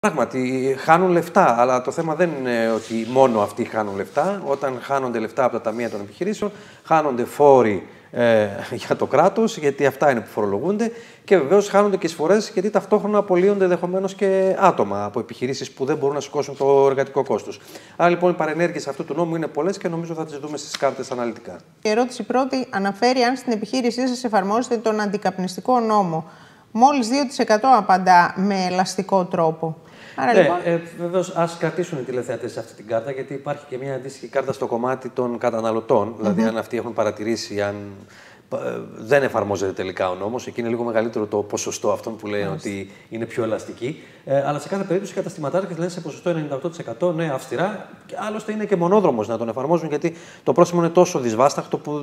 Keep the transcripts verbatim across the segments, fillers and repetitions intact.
Πράγματι, χάνουν λεφτά, αλλά το θέμα δεν είναι ότι μόνο αυτοί χάνουν λεφτά. Όταν χάνονται λεφτά από τα ταμεία των επιχειρήσεων, χάνονται φόροι ε, για το κράτος, γιατί αυτά είναι που φορολογούνται, και βεβαίως χάνονται και εισφορές, γιατί ταυτόχρονα απολύονται ενδεχομένως και άτομα από επιχειρήσεις που δεν μπορούν να σηκώσουν το εργατικό κόστος. Άρα λοιπόν οι παρενέργειες αυτού του νόμου είναι πολλές και νομίζω θα τις δούμε στις κάρτες αναλυτικά. Η ερώτηση πρώτη αναφέρει αν στην επιχείρησή σας εφαρμόζετε τον αντικαπνιστικό νόμο. Μόλις δύο τοις εκατό απαντά με ελαστικό τρόπο. Άρα, ναι, λοιπόν... ε, βεβαίως ας κρατήσουν οι τηλεθεατές σε αυτή την κάρτα, γιατί υπάρχει και μια αντίστοιχη κάρτα στο κομμάτι των καταναλωτών. Mm-hmm. Δηλαδή, αν αυτοί έχουν παρατηρήσει, αν ε, δεν εφαρμόζεται τελικά ο νόμος, εκεί είναι λίγο μεγαλύτερο το ποσοστό αυτών που λένε mm-hmm. ότι είναι πιο ελαστική. Ε, αλλά σε κάθε περίπτωση οι καταστηματάρχες λένε σε ποσοστό ενενήντα οκτώ τοις εκατό ναι, αυστηρά. Και άλλωστε είναι και μονόδρομος να τον εφαρμόζουν, γιατί το πρόσημο είναι τόσο δυσβάσταχτο που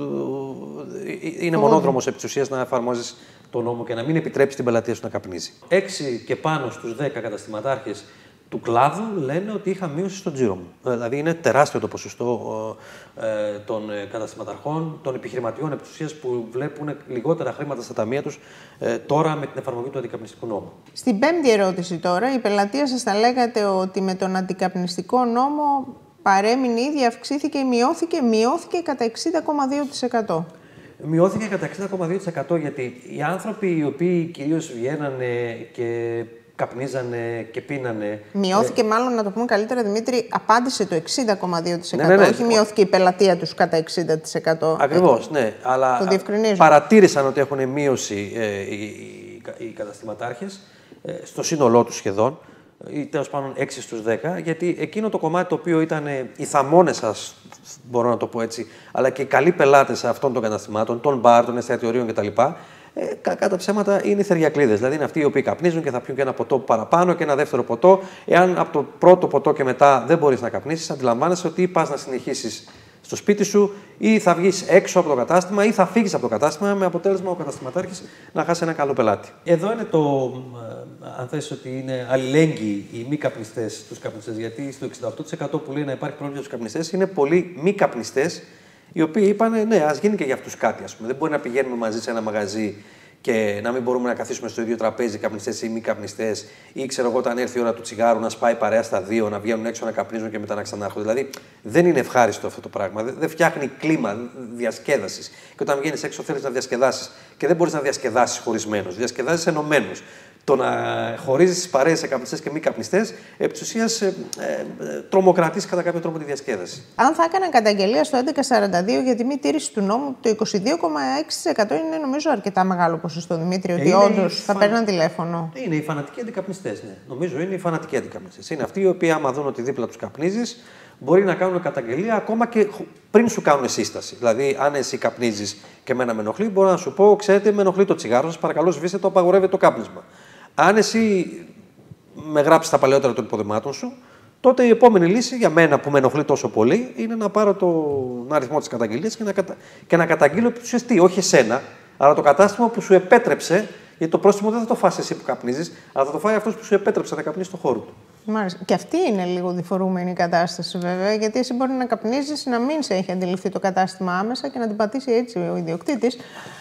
είναι mm-hmm. μονόδρομος επί της ουσίας να εφαρμόζεις τον νόμο και να μην επιτρέψει την πελατεία σου να καπνίζει. έξι και πάνω στους δέκα καταστηματάρχες του κλάδου λένε ότι είχα μείωση στον τζίρο μου. Δηλαδή είναι τεράστιο το ποσοστό ε, των καταστηματαρχών, των επιχειρηματιών επί της ουσίας που βλέπουν λιγότερα χρήματα στα ταμεία τους ε, τώρα με την εφαρμογή του αντικαπνιστικού νόμου. Στην πέμπτη ερώτηση τώρα, η πελατεία σας θα λέγατε ότι με τον αντικαπνιστικό νόμο παρέμεινε ήδη, αυξήθηκε ή μειώθηκε, μειώθηκε κατά εξήντα κόμμα δύο τοις εκατό. Μειώθηκε κατά εξήντα κόμμα δύο τοις εκατό γιατί οι άνθρωποι οι οποίοι κυρίως βγαίνανε και καπνίζανε και πίνανε. Μειώθηκε, ε... μάλλον να το πούμε καλύτερα, Δημήτρη, απάντησε το εξήντα κόμμα δύο τοις εκατό. Ναι, ναι, ναι. Όχι μειώθηκε η πελατεία τους κατά εξήντα τοις εκατό. Ακριβώς, ναι. Αλλά το διευκρινίζω. Παρατήρησαν ότι έχουν μείωση ε, οι, οι, οι καταστηματάρχες ε, στο σύνολό τους σχεδόν, ή τέλος πάντων έξι στους δέκα, γιατί εκείνο το κομμάτι το οποίο ήταν οι θαμώνες σας, μπορώ να το πω έτσι, αλλά και οι καλοί πελάτες αυτών των καταστημάτων, των μπαρ, των εστιατορίων κτλ. Ε, κατά ψέματα είναι οι θεριακλίδες. Δηλαδή είναι αυτοί οι οποίοι καπνίζουν και θα πιούν και ένα ποτό παραπάνω και ένα δεύτερο ποτό. Εάν από το πρώτο ποτό και μετά δεν μπορείς να καπνίσεις, αντιλαμβάνεσαι ότι ή πας να συνεχίσεις στο σπίτι σου, ή θα βγεις έξω από το κατάστημα, ή θα φύγεις από το κατάστημα, με αποτέλεσμα ο καταστηματάρχης να χάσει ένα καλό πελάτη. Εδώ είναι το, αν θες, ότι είναι αλληλέγγυοι οι μη καπνιστές στους καπνιστές. Γιατί στο εξήντα οκτώ τοις εκατό που λέει να υπάρχει πρόβλημα στους καπνιστές, είναι πολλοί μη καπνιστές, οι οποίοι είπαν ναι, ας γίνει και για αυτούς κάτι. Ας πούμε. Δεν μπορεί να πηγαίνουμε μαζί σε ένα μαγαζί και να μην μπορούμε να καθίσουμε στο ίδιο τραπέζι, καπνιστές ή μη καπνιστές, ή ξέρω εγώ, όταν έρθει η ώρα του τσιγάρου, να σπάει παρέα στα δύο, να βγαίνουν έξω να καπνίζουν και μετά να ξανάρχονται. Δηλαδή δεν είναι ευχάριστο αυτό το πράγμα. Δεν φτιάχνει κλίμα διασκέδασης. Και όταν βγαίνεις έξω, θέλεις να διασκεδάσεις και δεν μπορείς να διασκεδάσεις χωρισμένος. Διασκεδάζεις ενωμένος. Το να χωρίζεις τις παρέες σε καπνιστές και μη καπνιστές, επί της ουσίας ε, ε, τρομοκρατείς κατά κάποιο τρόπο τη διασκέδαση. Αν θα έκαναν καταγγελία στο έντεκα σαράντα δύο για τη μη τήρηση του νόμου, το είκοσι δύο κόμμα έξι τοις εκατό είναι νομίζω αρκετά μεγάλο ποσοστό, Δημήτρη, ότι όντως θα φαν... παίρναν τηλέφωνο. Είναι οι φανατικοί αντικαπνιστές, ναι. Νομίζω είναι οι φανατικοί αντικαπνιστές. Είναι αυτοί οι οποίοι, άμα δουν ότι δίπλα τους καπνίζεις, μπορεί να κάνουν καταγγελία ακόμα και πριν σου κάνουν σύσταση. Δηλαδή, αν εσύ καπνίζεις και εμένα με ενοχλεί, μπορώ να σου πω: ξέρετε, με ενοχλεί το τσιγάρο σας, παρακαλώ σβήστε το, απαγορεύεται το κάπνισμα. Αν εσύ με γράψεις τα παλαιότερα των υποδημάτων σου, τότε η επόμενη λύση για μένα που με ενοχλεί τόσο πολύ είναι να πάρω τον αριθμό της καταγγελίας και να, κατα... και να καταγγείλω επί της ουσίας, όχι εσένα, αλλά το κατάστημα που σου επέτρεψε, γιατί το πρόστιμο δεν θα το φας εσύ που καπνίζεις, αλλά θα το φάει αυτός που σου επέτρεψε να καπνίσεις στον χώρο του. Μάλιστα. Και αυτή είναι λίγο διφορούμενη η κατάσταση, βέβαια, γιατί εσύ μπορεί να καπνίζεις, να μην σε έχει αντιληφθεί το κατάστημα άμεσα και να την πατήσει έτσι ο ιδιοκτήτης.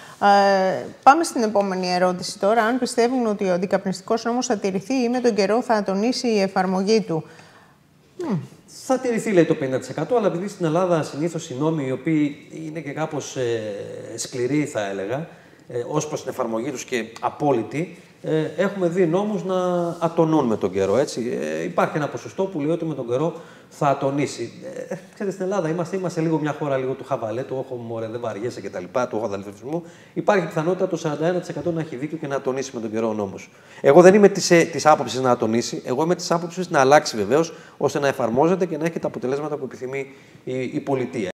Ε, πάμε στην επόμενη ερώτηση τώρα. Αν πιστεύουν ότι ο αντικαπνιστικός νόμος θα τηρηθεί ή με τον καιρό θα ατονίσει η εφαρμογή του. Mm. Θα τηρηθεί, λέει, το πενήντα τοις εκατό, αλλά επειδή στην Ελλάδα συνήθως οι νόμοι, οι οποίοι είναι και κάπως ε, σκληροί, θα έλεγα, ε, ως προς την εφαρμογή τους και απόλυτοι, ε, έχουμε δει νόμους να ατονούν με τον καιρό. Έτσι. Ε, υπάρχει ένα ποσοστό που λέει ότι με τον καιρό θα ατονίσει. Ε, ξέρετε, στην Ελλάδα είμαστε, είμαστε λίγο μια χώρα λίγο του χαβαλέ, του όχο μωρέ, δεν βαριέσαι κτλ., του αδαλφισμού. Υπάρχει πιθανότητα το σαράντα ένα τοις εκατό να έχει δίκιο και να ατονίσει με τον καιρό ο νόμος. Εγώ δεν είμαι της άποψης να ατονίσει, εγώ είμαι της άποψης να αλλάξει βεβαίως, ώστε να εφαρμόζεται και να έχει τα αποτελέσματα που επιθυμεί η, η πολιτεία.